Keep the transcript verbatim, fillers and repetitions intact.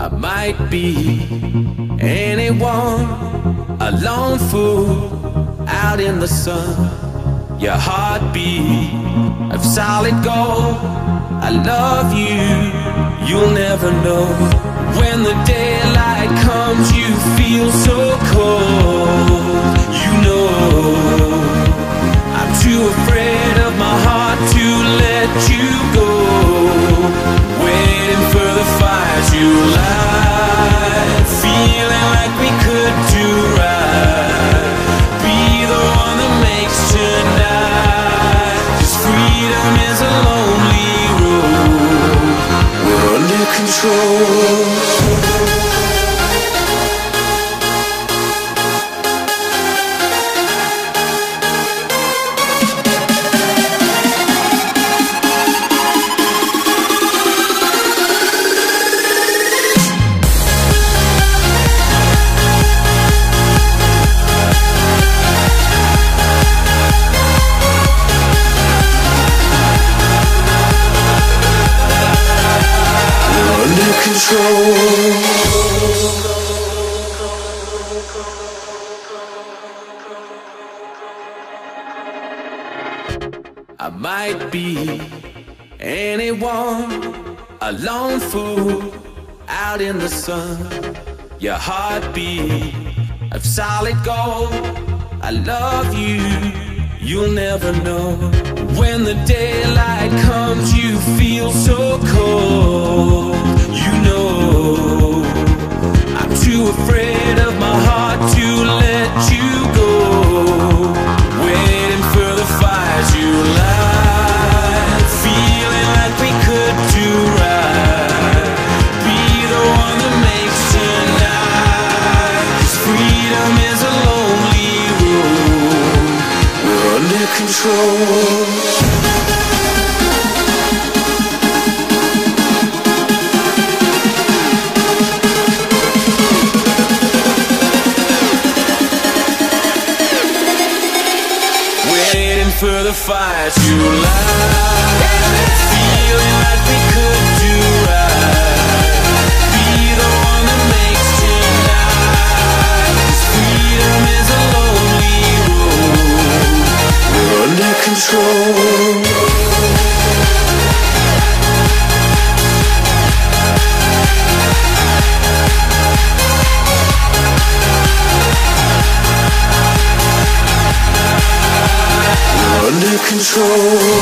I might be anyone, a lone fool out in the sun. Your heartbeat of solid gold. I love you, you'll never know. When the daylight comes, you feel so cold. You know I'm too afraid of my heart to let you go. Waiting for the fires you light, feeling like we could do right. Be the one that makes tonight. 'Cause freedom is a lonely road. We're under control. I might be anyone, a lone fool out in the sun. Your heartbeat of solid gold. I love you, you'll never know. When the daylight comes, you feel so cold. You know I'm too afraid of my heart to let you go. Waiting for the fires you light, feeling like we could do right. Be the one that makes tonight. 'Cause freedom is a lonely road. We're under control. For the fires you light, feeling like we could do right. Be the one that makes tonight. 'Cause freedom is a lonely road. We're under control. Under control.